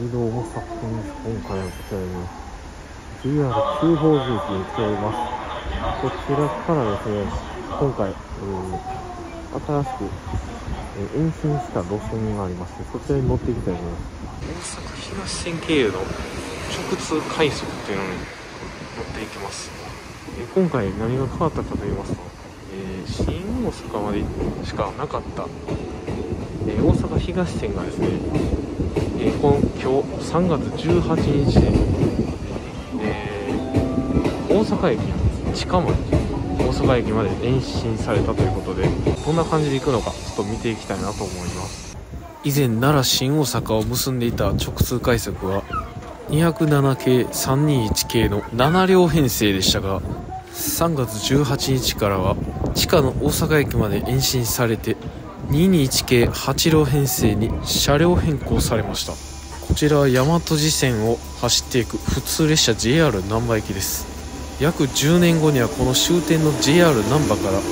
どうも、さっくんです。今回はこちらに JR 九宝寺駅に来ております。こちらからですね、今回、新しく、延伸した路線がありまして、そちらに乗っていきたいと思います。大阪東線経由の直通快速というのに乗っていきます。今回何が変わったかと言いますと、新大阪までしかなかった、大阪東線がですね、今日3月18日で、大阪駅近森大阪駅まで延伸されたということで、どんな感じで行くのかちょっと見ていきたいなと思います。以前奈良新大阪を結んでいた直通快速は207系321系の7両編成でしたが、3月18日からは地下の大阪駅まで延伸されて221系8両編成に車両変更されました。こちらは大和路線を走っていく普通列車 JR 難波行きです。約10年後にはこの終点の JR 難波から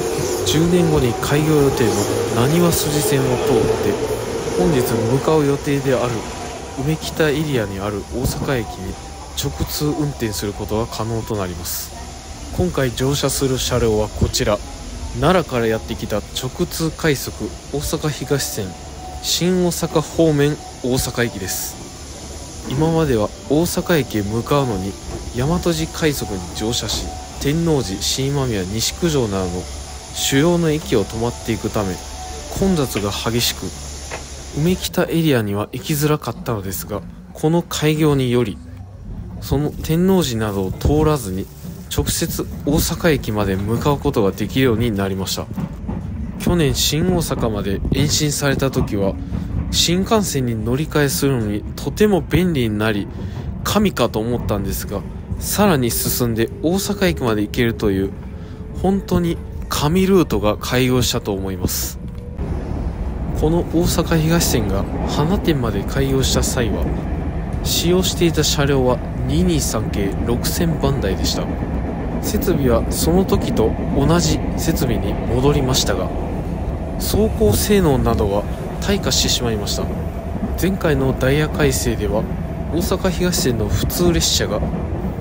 10年後に開業予定のなにわ筋線を通って本日向かう予定である梅北エリアにある大阪駅に直通運転することが可能となります。今回乗車する車両はこちら、奈良からやってきた直通快速大阪東線新大阪方面大阪駅です。今までは大阪駅へ向かうのに大和路快速に乗車し、天王寺、新今宮、西九条などの主要な駅を止まっていくため混雑が激しく、梅北エリアには行きづらかったのですが、この開業によりその天王寺などを通らずに直接大阪駅まで向かうことができるようになりました。去年新大阪まで延伸された時は新幹線に乗り換えするのにとても便利になり神かと思ったんですが、さらに進んで大阪駅まで行けるという本当に神ルートが開業したと思います。この大阪東線が花店まで開業した際は使用していた車両は223系6000番台でした。設備はその時と同じ設備に戻りましたが、走行性能などは退化してしまいました。前回のダイヤ改正では大阪東線の普通列車が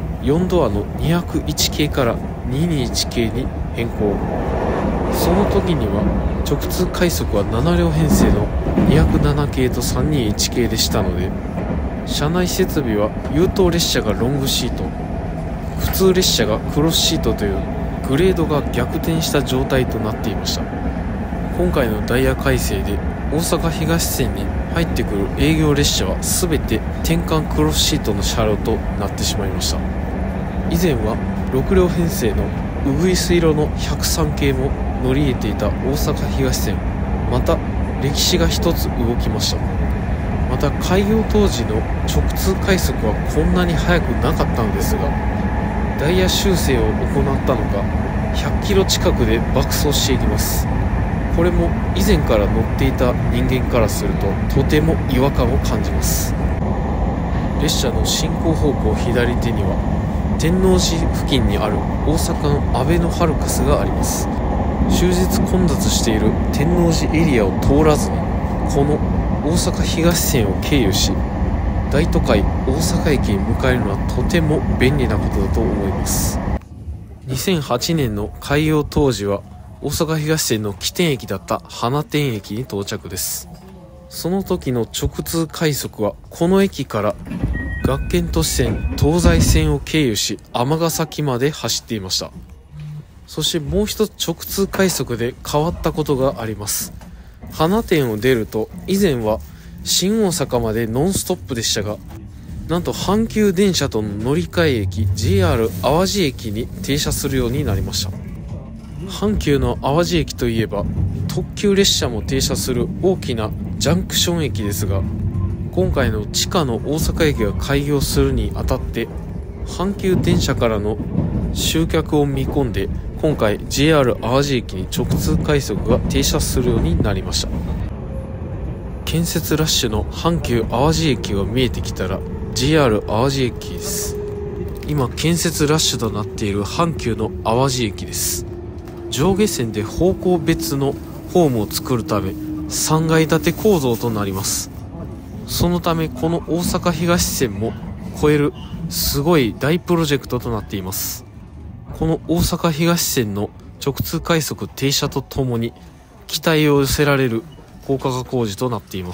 4ドアの201系から221系に変更。その時には直通快速は7両編成の207系と321系でしたので、車内設備は優等列車がロングシート、普通列車がクロスシートというグレードが逆転した状態となっていました。今回のダイヤ改正で大阪東線に入ってくる営業列車は全て転換クロスシートの車両となってしまいました。以前は6両編成のウグイス色の103系も乗り入れていた大阪東線、また歴史が一つ動きました。また開業当時の直通快速はこんなに速くなかったのですが、ダイヤ修正を行ったのか100キロ近くで爆走していきます。これも以前から乗っていた人間からするととても違和感を感じます。列車の進行方向左手には天王寺付近にある大阪のアベノハルカスがあります。終日混雑している天王寺エリアを通らずにこの大阪東線を経由し大都会大阪駅に向かえるのはとても便利なことだと思います。2008年の開業当時は大阪東線の起点駅だった花店駅に到着です。その時の直通快速はこの駅から学研都市線東西線を経由し尼崎まで走っていました。そしてもう一つ直通快速で変わったことがあります。花店を出ると以前は新大阪までノンストップでしたが、なんと阪急電車との乗り換え駅 JR 淡路駅に停車するようになりました。阪急の淡路駅といえば特急列車も停車する大きなジャンクション駅ですが、今回の地下の大阪駅が開業するにあたって阪急電車からの集客を見込んで今回 JR 淡路駅に直通快速が停車するようになりました。建設ラッシュの阪急淡路駅が見えてきたら JR 淡路駅です。今建設ラッシュとなっている阪急の淡路駅です。上下線で方向別のホームを作るため3階建て構造となります。 そのためこの大阪東線も超えるすごい大プロジェクトとなっています。この大阪東線の直通快速停車とともに期待を寄せられる高架化工事となっています。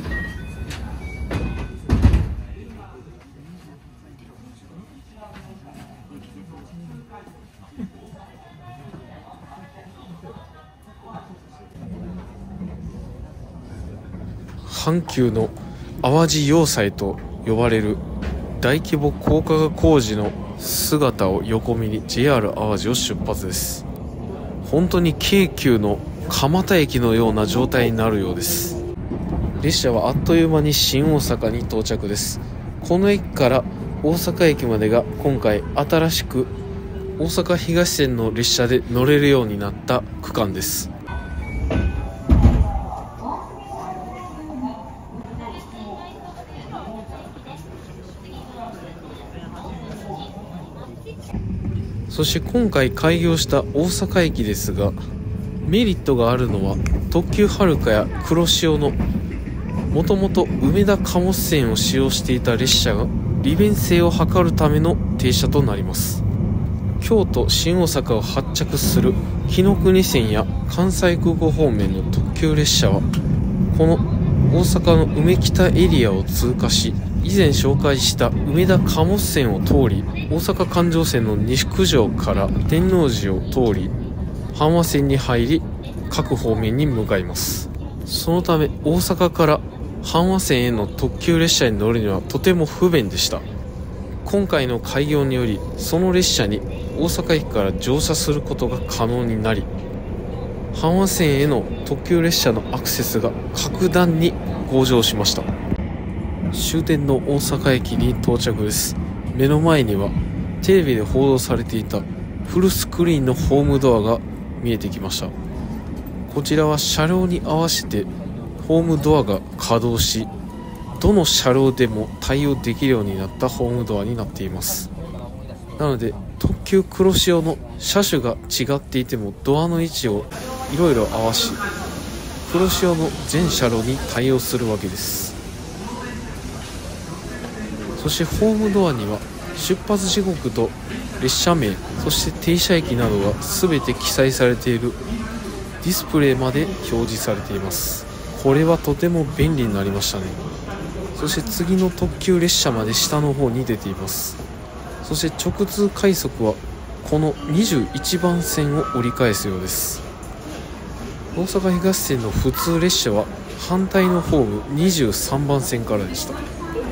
阪急の淡路要塞と呼ばれる大規模高架化工事の姿を横目に JR 淡路を出発です。本当に京急の蒲田駅のような状態になるようです。列車はあっという間に新大阪に到着です。この駅から大阪駅までが今回新しく大阪東線の列車で乗れるようになった区間です。そして今回開業した大阪駅ですが、メリットがあるのは特急はるかや黒潮のもともと梅田貨物線を使用していた列車が利便性を図るための停車となります。京都新大阪を発着する紀ノ国線や関西空港方面の特急列車はこの大阪の梅北エリアを通過し、以前紹介した梅田貨物線を通り、大阪環状線の西九条から天王寺を通り阪和線に入り各方面に向かいます。そのため大阪から阪和線への特急列車に乗るにはとても不便でした。今回の開業によりその列車に大阪駅から乗車することが可能になり、阪和線への特急列車のアクセスが格段に向上しました。終点の大阪駅に到着です。目の前にはテレビで報道されていたフルスクリーンのホームドアが見えてきました。こちらは車両に合わせてホームドアが稼働し、どの車両でも対応できるようになったホームドアになっています。なので特急黒潮の車種が違っていてもドアの位置をいろいろ合わし、黒潮の全車両に対応するわけです。そしてホームドアには出発時刻と列車名、そして停車駅などが全て記載されているディスプレイまで表示されています。これはとても便利になりましたね。そして次の特急列車まで下の方に出ています。そして直通快速はこの21番線を折り返すようです。大阪東線の普通列車は反対のホーム23番線からでした。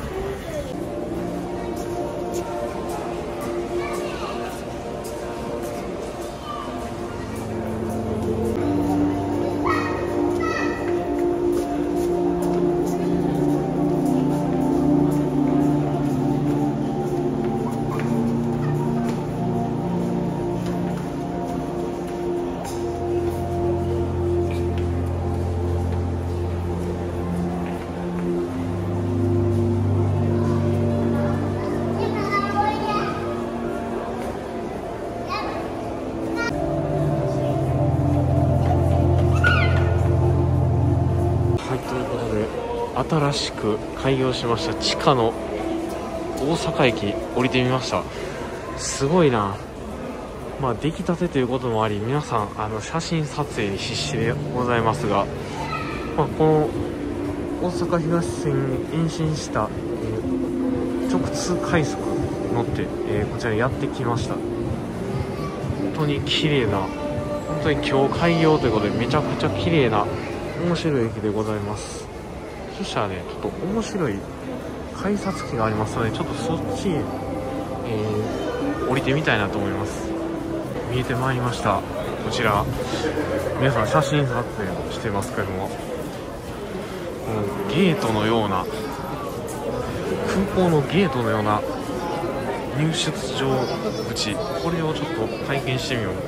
新しく開業しました地下の大阪駅降りてみました。すごいな。出来たてということもあり、皆さん写真撮影に必死でございますが、この大阪東線に延伸した、直通快速乗って、こちらにやってきました。本当に綺麗な、本当に今日開業ということでめちゃくちゃ綺麗な面白い駅でございます。そしたらね、ちょっと面白い改札機がありますので、ちょっとそっちに、降りてみたいなと思います。見えてまいりました。こちら皆さん写真撮影してますけども、このゲートのような、空港のゲートのような入出場口、これをちょっと体験してみよう。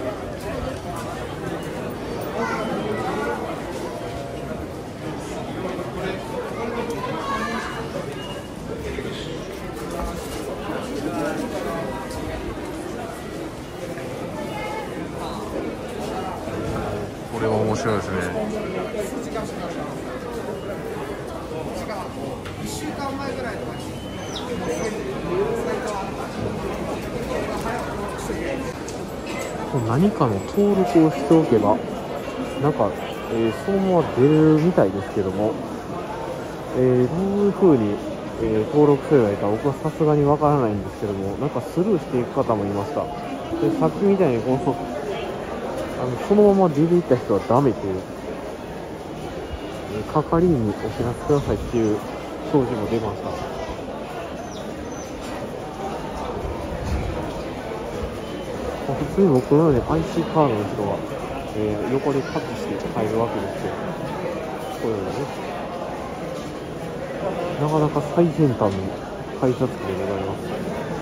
これは面白いですね。 何かの登録をしておけばなんか、そのまま出るみたいですけども、どういう風に、登録すればいいか僕はさすがにわからないんですけども、なんかスルーしていく方もいました。でさっきみたいにそのまま出ていった人はダメという、係員にお知らせくださいっていう表示も出ました。普通に僕のように IC カードの人は、横でタッチして入るわけですよ。こういうのね、なかなか最先端の改札機でございます。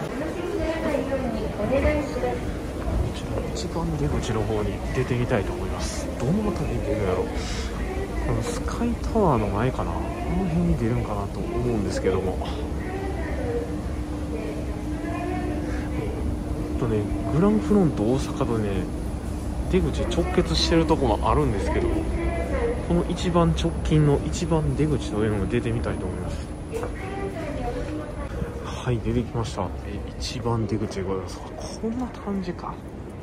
こちら一番出口の方に出てみたいと思います。どの辺りに出るんやろ。このスカイタワーの前かな、この辺に出るんかなと思うんですけども、グランフロント大阪とね、出口直結してるとこもあるんですけど、この一番直近の一番出口というのも出てみたいと思います。はい、出てきました。一番出口でございます。こんな感じか。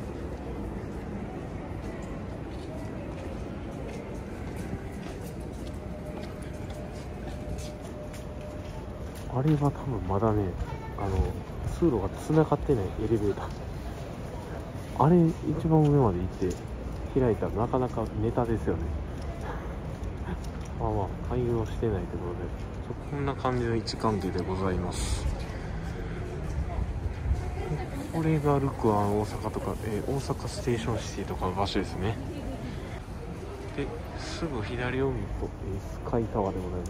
あれは多分まだね、通路が繋がってないエレベーター。あれ一番上まで行って開いたらなかなかネタですよね。まあまあ対応してないということで、こんな感じの位置関係でございます。これがルクアン大阪とか、大阪ステーションシティとかの場所ですね。ですぐ左を見ると、スカイタワーでございます。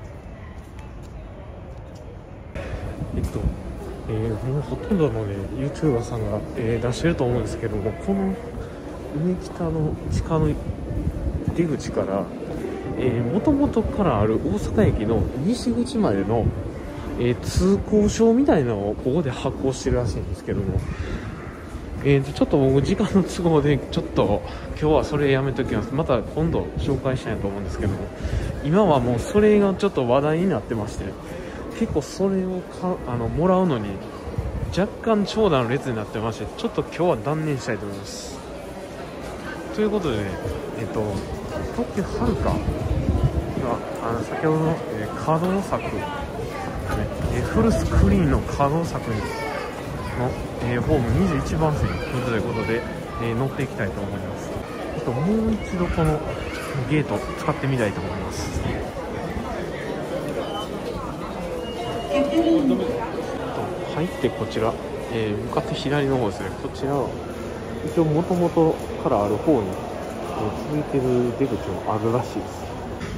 もうほとんどのね YouTuber さんが、出してると思うんですけども、この上北の地下の出口からもともとからある大阪駅の西口までの、通行証みたいなのをここで発行してるらしいんですけども、ちょっと僕時間の都合でちょっと今日はそれやめときます。また今度紹介したいと思うんですけども、今はもうそれがちょっと話題になってまして、結構それをもらうのに若干長蛇の列になってまして、ちょっと今日は断念したいと思います。ということでね、特急はるかが先ほどの、稼働策、フルスクリーンの稼働策の、ホーム21番線に来るということで、乗っていきたいと思います。もう一度このゲート使ってみたいと思います。入ってこちら、向かって左の方ですね。こちらは一応元々からある方に、続いてる出口もあるらしいです。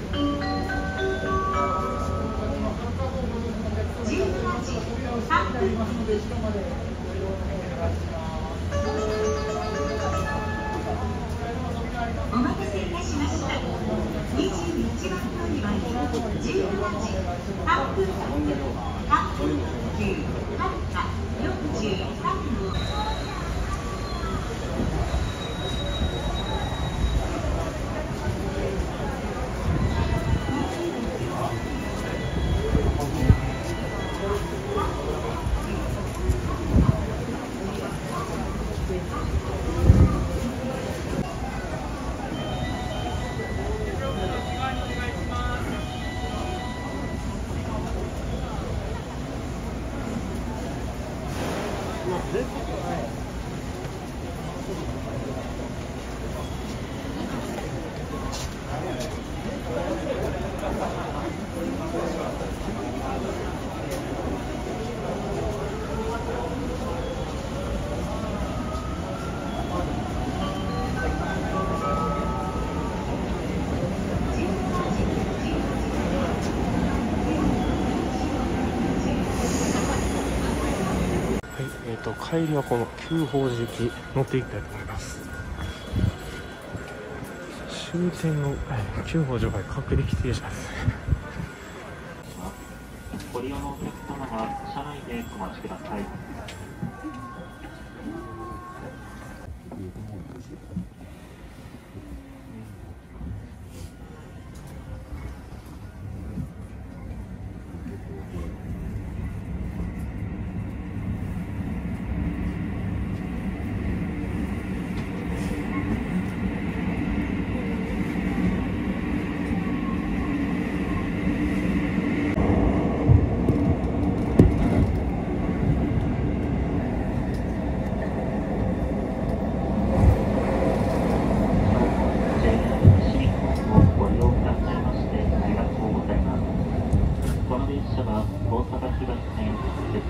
お待たせいたしました。21番乗り場に17時3分発特急はるか43号。 帰りはこの旧宝寺駅乗っていきたいと思います。終点の旧宝寺は各駅停車です。 ご利用のお客様は車内でお待ちください。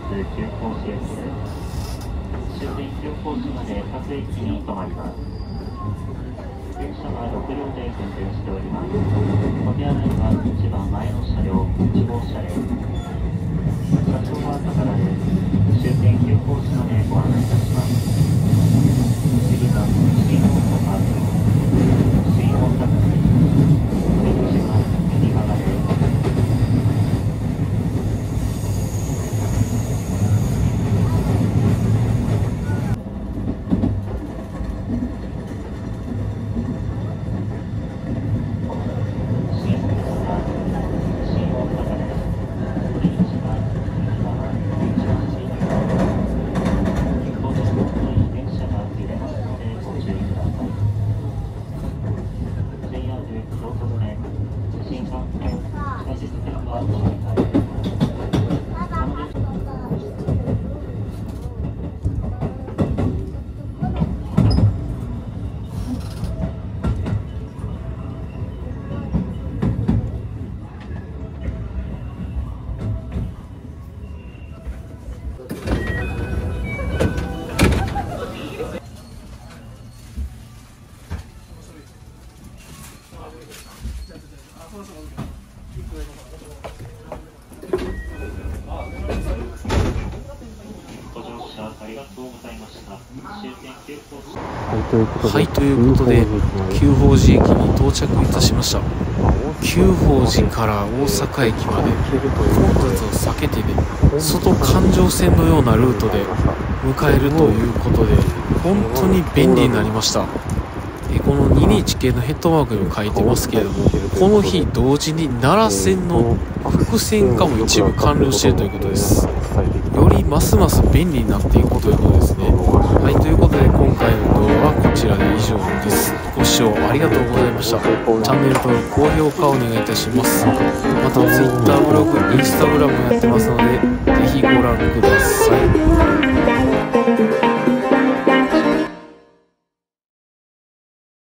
急行止駅です。終点急行止まで各駅に停まります。電車は6両で運転しております。お手洗いは一番前の車両1号車です。車掌は高田です。終点急行止までご案内いたします。次は新大阪新大阪駅出口は右側です。 はい、ということで久宝寺駅に到着いたしました。久宝寺から大阪駅まで混雑を避けてね、外環状線のようなルートで迎えるということで本当に便利になりました。この221系のヘッドマークにも書いてますけれども、この日同時に奈良線の複線化も一部完了しているということです。よりますます便利になっていくということですね。はい、ということで今回の動画はこちらで以上です。ご視聴ありがとうございました。チャンネル登録、高評価をお願いいたします。また Twitter、ブログ、Instagram もやってますのでぜひご覧ください。